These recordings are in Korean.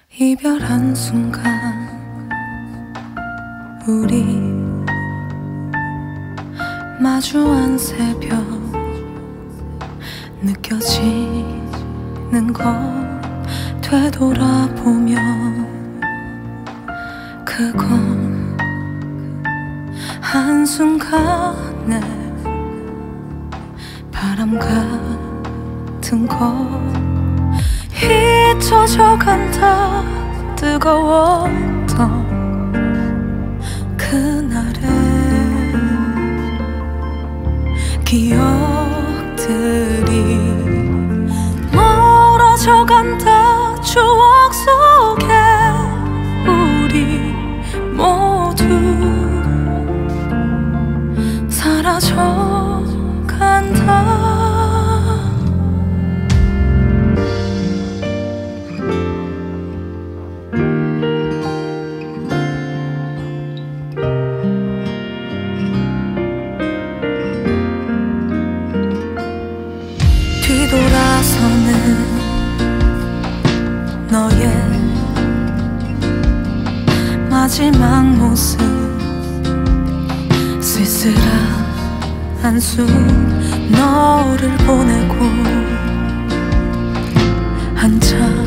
이별한 순간 우리 마주한 새벽 느껴지는 것 되돌아보면 그건 한순간에 바람 같은 거 잊혀져간다 뜨거웠던 그날의 기억들이 멀어져간다 추억 속에 우리 모두 사라져간다. 뒤돌아서는 너의 마지막 모습 쓸쓸한 한숨 너를 보내고 한참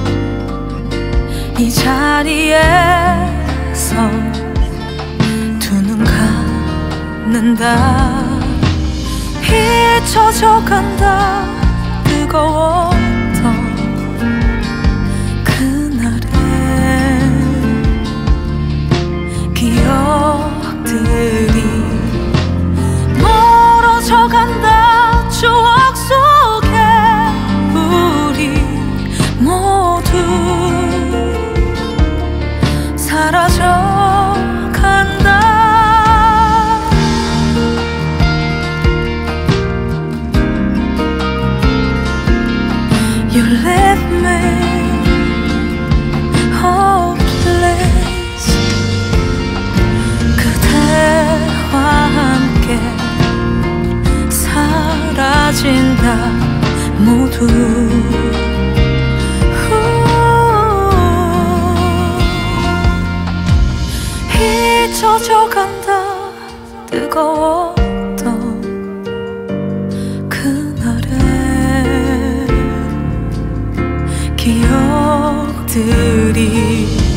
이 자리에서 두 눈 감는다 잊혀져간다 뜨거웠던 그날의 기억들이 멀어져간다 추억 속에 우리 모두 사라져간다. You left me hopeless. 그대와 함께 사라진다 모두. 잊혀져간다 뜨거웠던 그날의 기억들이